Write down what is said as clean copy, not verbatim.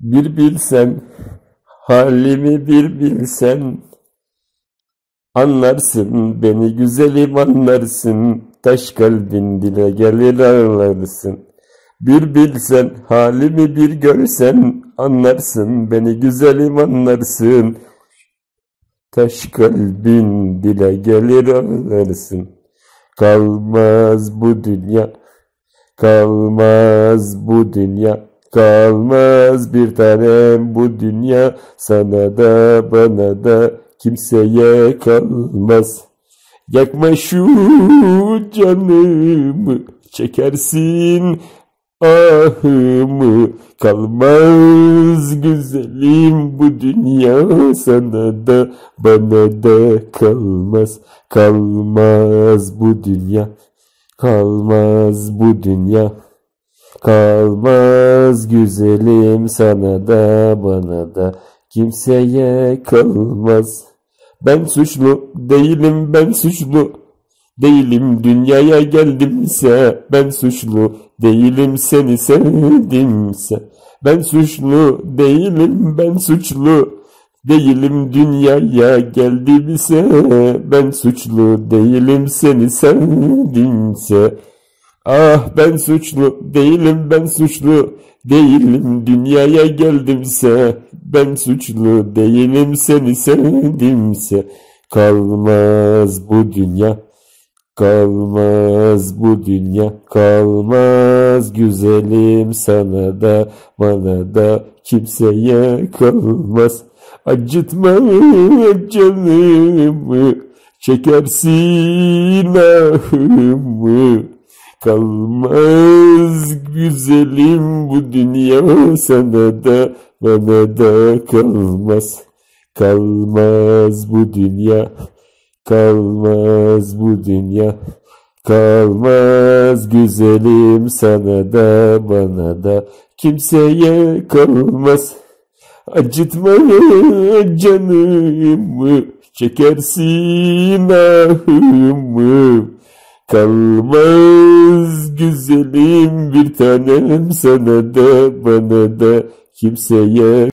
Bir bilsen, halimi bir bilsen, anlarsın beni güzelim anlarsın, taş kalbin dile gelir ağlarsın. Bir bilsen, halimi bir görsen, anlarsın beni güzelim anlarsın, taş kalbin dile gelir ağlarsın. Kalmaz bu dünya, kalmaz bu dünya, kalmaz bir tanem bu dünya, sana da bana da kimseye kalmaz. Yakma şu canımı, çekersin ahımı, kalmaz güzelim bu dünya, sana da bana da kalmaz. Kalmaz bu dünya, kalmaz bu dünya, kalmaz güzelim, sana da bana da kimseye kalmaz. Ben suçlu değilim, ben suçlu değilim, dünyaya geldimse ben suçlu değilim, seni sevdimse. Ben suçlu değilim, ben suçlu değilim, dünyaya geldimse ben suçlu değilim, seni sevdimse. Ah ben suçlu değilim, ben suçlu değilim, dünyaya geldimse ben suçlu değilim, seni sevdimse. Kalmaz bu dünya, kalmaz bu dünya, kalmaz güzelim, sana da bana da kimseye kalmaz. Acıtma canımı, çekersin ahımı, kalmaz güzelim bu dünya, sana da bana da kalmaz. Kalmaz bu dünya, kalmaz bu dünya, kalmaz güzelim, sana da bana da kimseye kalmaz. Acıtma canımı, çekersin ahımı, kalmaz güzelim bir tanem, sana da bana da kimseye